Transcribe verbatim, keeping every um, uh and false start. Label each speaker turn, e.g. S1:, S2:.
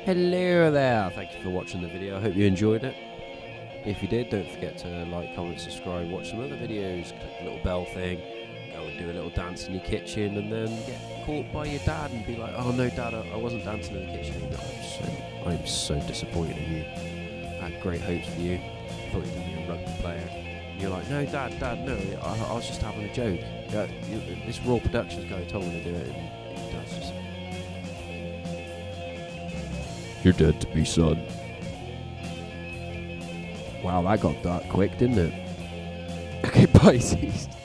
S1: Hello there, thank you for watching the video. I hope you enjoyed it. If you did, don't forget to like, comment, subscribe, watch some other videos, click the little bell thing, go and do a little dance in your kitchen, and then get caught by your dad and be like, oh no dad, I, I wasn't dancing in the kitchen. No, I'm so, I'm so disappointed in you. I had great hopes for you. I thought you were going to be a rugby player. And you're like, no dad, dad, no, I, I was just having a joke. Yeah, you, this Raw Productions guy told me to do it, and he does just... You're dead to me, son. Wow, that got dark quick, didn't it? Okay, bye,